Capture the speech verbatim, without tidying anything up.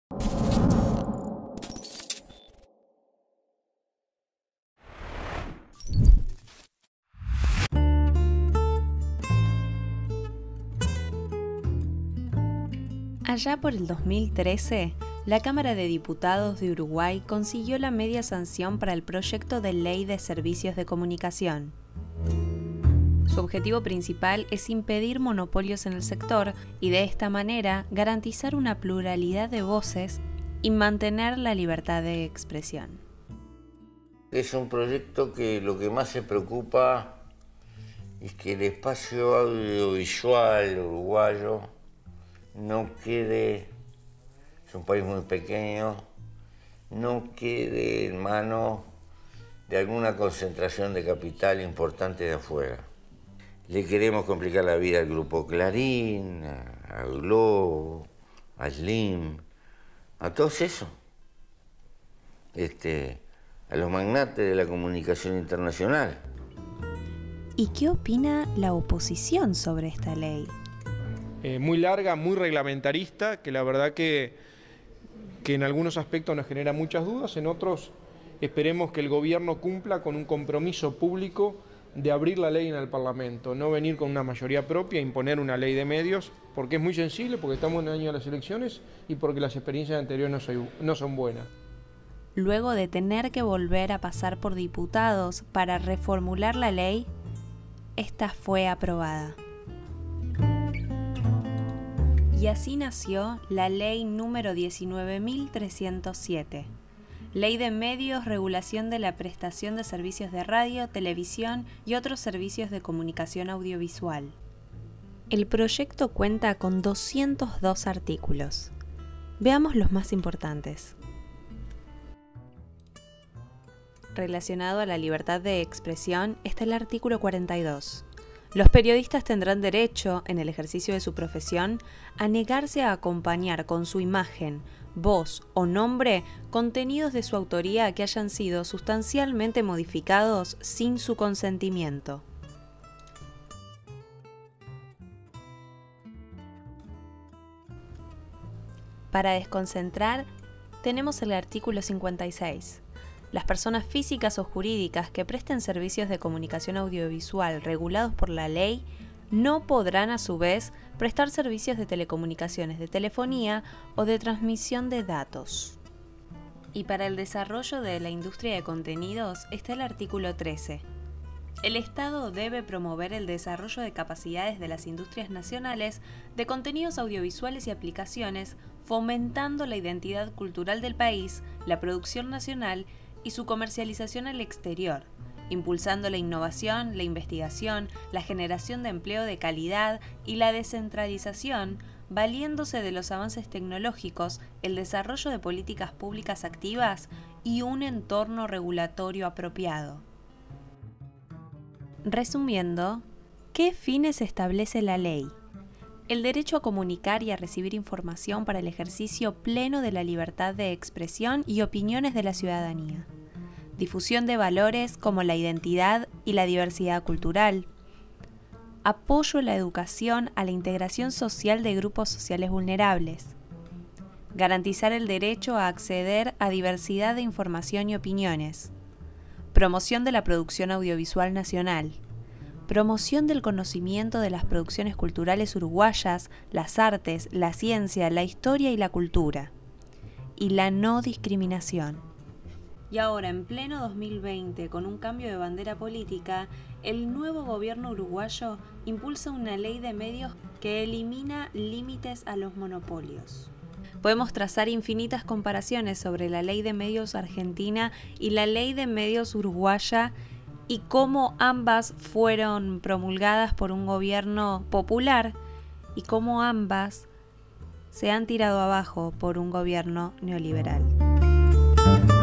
Allá por el dos mil trece, la Cámara de Diputados de Uruguay consiguió la media sanción para el proyecto de ley de servicios de comunicación. Su objetivo principal es impedir monopolios en el sector y de esta manera garantizar una pluralidad de voces y mantener la libertad de expresión. Es un proyecto que lo que más se preocupa es que el espacio audiovisual uruguayo no quede, es un país muy pequeño, no quede en manos de alguna concentración de capital importante de afuera. Le queremos complicar la vida al Grupo Clarín, a, a Globo, a Slim, a todos esos, este, a los magnates de la comunicación internacional. ¿Y qué opina la oposición sobre esta ley? Eh, muy larga, muy reglamentarista, que la verdad que, que en algunos aspectos nos genera muchas dudas, en otros esperemos que el gobierno cumpla con un compromiso público de abrir la ley en el Parlamento, no venir con una mayoría propia, imponer una ley de medios, porque es muy sensible, porque estamos en el año de las elecciones y porque las experiencias anteriores no, soy, no son buenas. Luego de tener que volver a pasar por diputados para reformular la ley, esta fue aprobada. Y así nació la Ley número diecinueve mil trescientos siete, Ley de Medios, Regulación de la Prestación de Servicios de Radio, Televisión y otros servicios de comunicación audiovisual. El proyecto cuenta con doscientos dos artículos. Veamos los más importantes. Relacionado a la libertad de expresión está el artículo cuarenta y dos. Los periodistas tendrán derecho, en el ejercicio de su profesión, a negarse a acompañar con su imagen, voz o nombre contenidos de su autoría que hayan sido sustancialmente modificados sin su consentimiento. Para desconcentrar, tenemos el artículo cincuenta y seis. Las personas físicas o jurídicas que presten servicios de comunicación audiovisual regulados por la ley no podrán a su vez prestar servicios de telecomunicaciones, de telefonía o de transmisión de datos. Y para el desarrollo de la industria de contenidos está el artículo trece. El Estado debe promover el desarrollo de capacidades de las industrias nacionales de contenidos audiovisuales y aplicaciones, fomentando la identidad cultural del país, la producción nacional y su comercialización al exterior, impulsando la innovación, la investigación, la generación de empleo de calidad y la descentralización, valiéndose de los avances tecnológicos, el desarrollo de políticas públicas activas y un entorno regulatorio apropiado. Resumiendo, ¿qué fines establece la ley? El derecho a comunicar y a recibir información para el ejercicio pleno de la libertad de expresión y opiniones de la ciudadanía. Difusión de valores como la identidad y la diversidad cultural. Apoyo a la educación, a la integración social de grupos sociales vulnerables. Garantizar el derecho a acceder a diversidad de información y opiniones. Promoción de la producción audiovisual nacional. Promoción del conocimiento de las producciones culturales uruguayas, las artes, la ciencia, la historia y la cultura. Y la no discriminación. Y ahora, en pleno dos mil veinte, con un cambio de bandera política, el nuevo gobierno uruguayo impulsa una ley de medios que elimina límites a los monopolios. Podemos trazar infinitas comparaciones sobre la ley de medios argentina y la ley de medios uruguaya y cómo ambas fueron promulgadas por un gobierno popular y cómo ambas se han tirado abajo por un gobierno neoliberal.